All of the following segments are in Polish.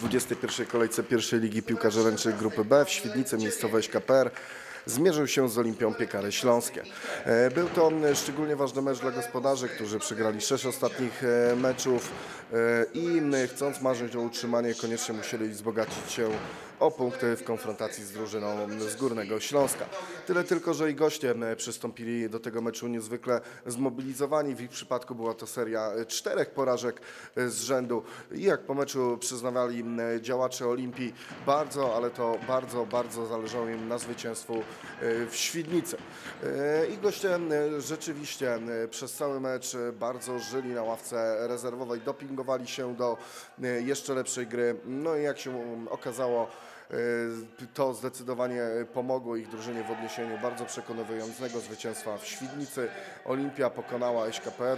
21. kolejce pierwszej ligi piłkarzy ręcznych grupy B w Świdnicy miejscowość KPR zmierzył się z Olimpią Piekary Śląskie. Był to szczególnie ważny mecz dla gospodarzy, którzy przegrali 6 ostatnich meczów i chcąc marzyć o utrzymanie, koniecznie musieli wzbogacić się o punkty w konfrontacji z drużyną z Górnego Śląska. Tyle tylko, że i goście przystąpili do tego meczu niezwykle zmobilizowani. W ich przypadku była to seria 4 porażek z rzędu i jak po meczu przyznawali działacze Olimpii, bardzo zależało im na zwycięstwu w Świdnicy. I goście rzeczywiście przez cały mecz bardzo żyli na ławce rezerwowej, dopingowali się do jeszcze lepszej gry. No i jak się okazało, to zdecydowanie pomogło ich drużynie w odniesieniu bardzo przekonującego zwycięstwa w Świdnicy. Olimpia pokonała KPR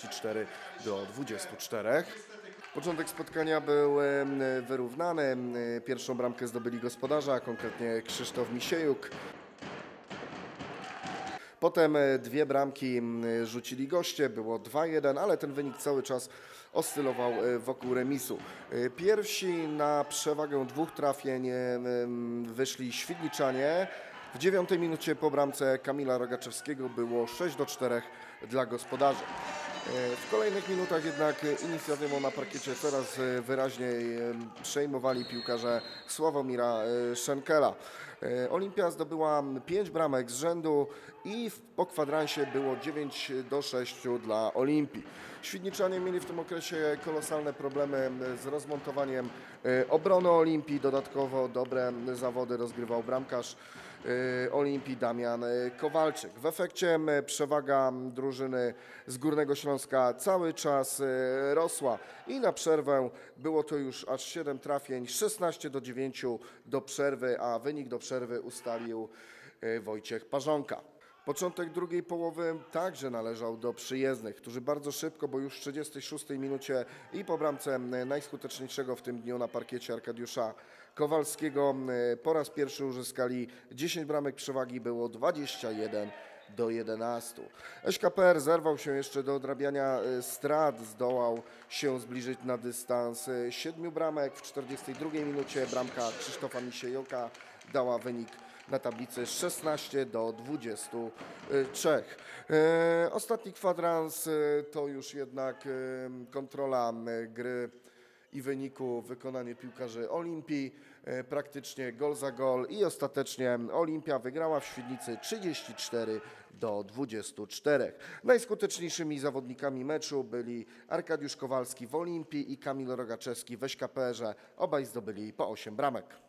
34-24. Początek spotkania był wyrównany. Pierwszą bramkę zdobyli gospodarze, a konkretnie Krzysztof Misiejuk. Potem 2 bramki rzucili goście, było 2-1, ale ten wynik cały czas oscylował wokół remisu. Pierwsi na przewagę 2 trafień wyszli Świdniczanie. W 9 minucie po bramce Kamila Rogaczewskiego było 6-4 dla gospodarzy. W kolejnych minutach jednak inicjatywą na parkiecie coraz wyraźniej przejmowali piłkarze Sławomira Szenkela. Olimpia zdobyła 5 bramek z rzędu i po kwadransie było 9-6 dla Olimpii. Świdniczanie mieli w tym okresie kolosalne problemy z rozmontowaniem obrony Olimpii. Dodatkowo dobre zawody rozgrywał bramkarz Olimpii Damian Kowalczyk. W efekcie przewaga drużyny z Górnego Śląska cały czas rosła i na przerwę było to już aż 7 trafień, 16-9 do przerwy, a wynik do przerwy ustalił Wojciech Parzonka. Początek drugiej połowy także należał do przyjezdnych, którzy bardzo szybko, bo już w 36 minucie i po bramce najskuteczniejszego w tym dniu na parkiecie Arkadiusza Kowalskiego po raz pierwszy uzyskali 10 bramek przewagi, było 21-11. KPR zerwał się jeszcze do odrabiania strat, zdołał się zbliżyć na dystans 7 bramek. W 42 minucie bramka Krzysztofa Misiejoka dała wynik na tablicy 16-23. Ostatni kwadrans to już jednak kontrola gry i wyniku, wykonanie piłkarzy Olimpii, praktycznie gol za gol i ostatecznie Olimpia wygrała w Świdnicy 34-24. Najskuteczniejszymi zawodnikami meczu byli Arkadiusz Kowalski w Olimpii i Kamil Rogaczewski w KPR-ze. Obaj zdobyli po 8 bramek.